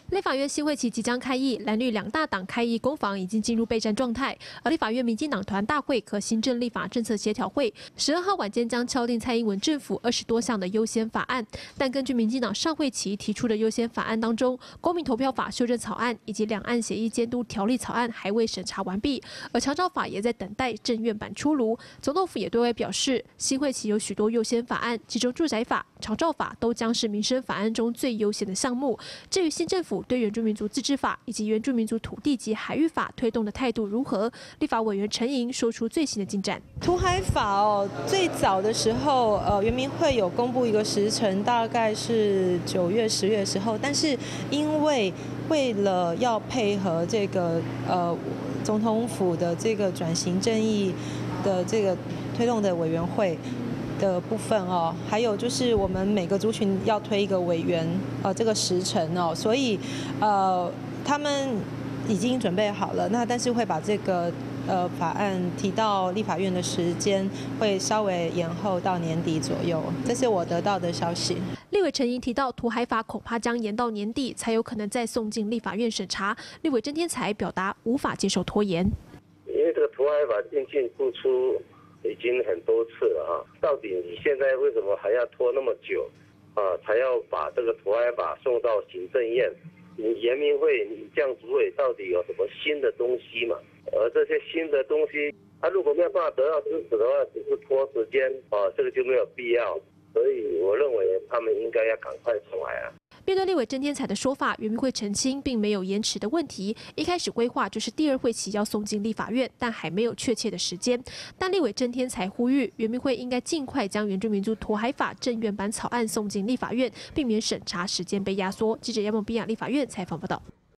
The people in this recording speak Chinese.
立法院新会期即将开议，蓝绿两大党开议攻防已经进入备战状态。而立法院民进党团大会和行政立法政策协调会12号晚间将敲定蔡英文政府20多项的优先法案。但根据民进党上会期提出的优先法案当中，公民投票法修正草案以及两岸协议监督条例草案还未审查完毕，而长照法也在等待政院版出炉。总统府也对外表示，新会期有许多优先法案，其中住宅法、长照法都将是民生法案中最优先的项目。至于新政府对原住民族自治法以及原住民族土地及海域法推动的态度如何？立法委员陈莹说出最新的进展。 土海法最早的时候，原民会有公布一个时程，大概是9月、10月的时候，但是因为了要配合这个总统府的这个转型正义的这个推动的委员会的部分还有就是我们每个族群要推一个委员这个时程所以他们已经准备好了，那但是会把这个法案提到立法院的时间会稍微延后到年底左右，这是我得到的消息。 立委陈莹提到，土海法恐怕将延到年底才有可能再送进立法院审查。立委郑天才表达无法接受拖延， 因为这个土海法进步出已经很多次了到底你现在为什么还要拖那么久才要把这个土海法送到行政院？你原民会你这样主委到底有什么新的东西嘛？而这些新的东西，如果没有办法得到支持的话，只是拖时间这个就没有必要。所以我认为他们应该要赶快出来啊。 面对立委郑天才的说法，原民会澄清并没有延迟的问题，一开始规划就是第2会期要送进立法院，但还没有确切的时间。但立委郑天才呼吁，原民会应该尽快将原住民族土海法政院版草案送进立法院，避免审查时间被压缩。记者杨梦比亚立法院采访报道。